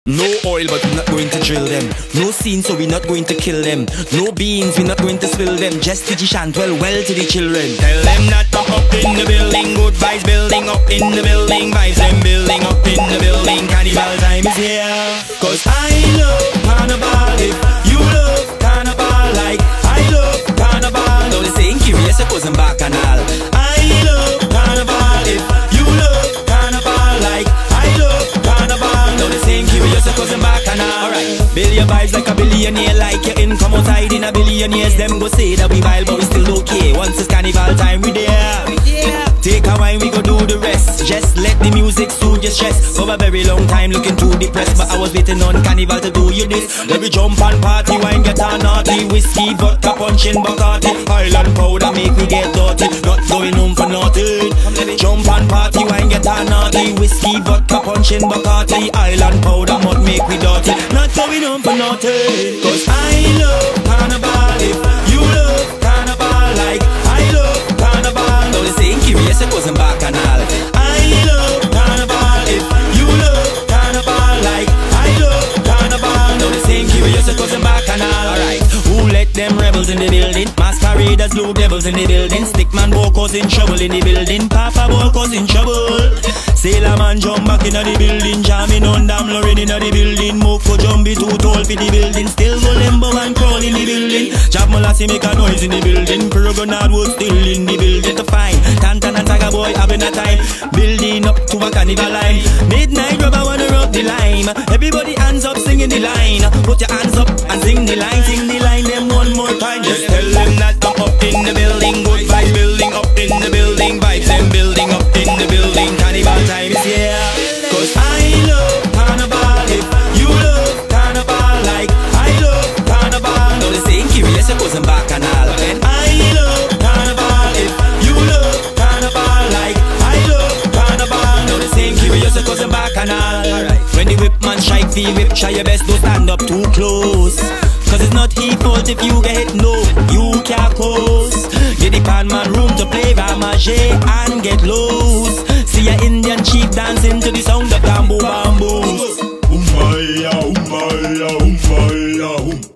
No oil, but we're not going to drill them. No scene, so we're not going to kill them. No beans, we're not going to spill them. Just to chant well to the children. Tell them that I'm up in the building. Good vibes building up in the building. Vibes them building up in the building. Carnival time is here. Cause I love carnival. If you love carnival like I love carnival. Now they saying curious, it goes in Bacchanal. I love carnival. If you love carnival like I love carnival. Now they saying curious, it goes in Bacchanal. Alright, build your vibes like a billionaire. Like your income outside in a billion years. Them go say that we wild but we still okay. Once it's carnival time we there. Take a wine, we go do the rest. Just let the music soothe your stress. For a very long time looking too depressed, but I was waiting on carnival to do you this. Let me jump and party, wine get on naughty. Whiskey, vodka, punching Bacardi. Island powder make me get dirty. Not going home for nothing. Jump and party, wine get on naughty. Whiskey, vodka, punching Bacardi. Island powder must make me dirty. Not going home for nothing. Cause I love carnival. If you love carnival like I love carnival. Now they saying curious, it goes in Bacchanal. I love carnival. If you love carnival like I love carnival. Now they saying curious, it goes in Bacchanal. Alright, who let them rebels in the building? Masqueraders, blue devils in the building. Stickman Bocos in trouble in the building. Papa Bocos in trouble. Sailor man jump back in the building. Jamming on Dam Lauren in the building. Moko Jumbi too tall for the building. Still go limbo and crawl in the building. Jab Molassie make a noise in the building. Pyrogonad was still in the building to find. Tantan and Saga boy having a time. Building up to a carnival line. Midnight rubber wanna rub the lime. Everybody hands up singing the line. Put your hands up and sing the line. Sing the line them one more time. Just tell them that I'm up in the building. Good vibes building up in the building. Vibes them building up in the building. Carnival time is here. Cause I love carnival. If you love carnival like I love carnival. Now they saying curious, it goes in Bacchanal. I love carnival. If you love carnival like I love carnival. Now they saying curious, it goes in Bacchanal. Alright, when the whip man strike the whip, try your best, don't stand up too close. Cause it's not his fault if you get hit, no, you can't coast. Get the pan man room to play ramage and get loose. See a Indian chief dancing to the sound of bamboo bamboos. Umbaya, umbaya, umbaya,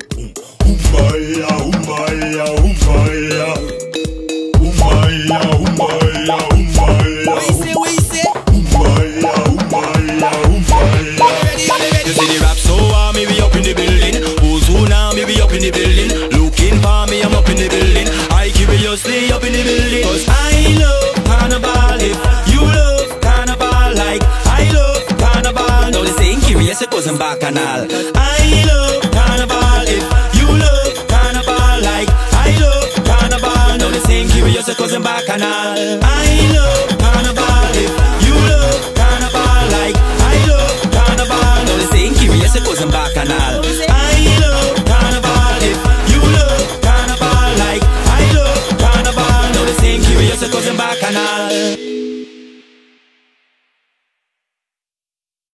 umbaya, umbaya, umbaya, umbaya, umbaya, umbaya. What you say? Umbaya, umbaya, umbaya. You see the rap so me be up in the building. Who's who now me be up in the building. Looking for me, I'm up in the building. I curiously up in the building. Cause I love carnival. If you love carnival like I love carnival. Now they saying curious, it goes in Bacchanal. I love carnival. If you love carnival like I love carnival. Now they saying curious, it goes in Bacchanal. I love carnival. If you love carnival like I love carnival. Now they saying curious, it goes in Bacchanal. I love carnival. If you love carnival like I love carnival. Now they saying curious, it goes in Bacchanal.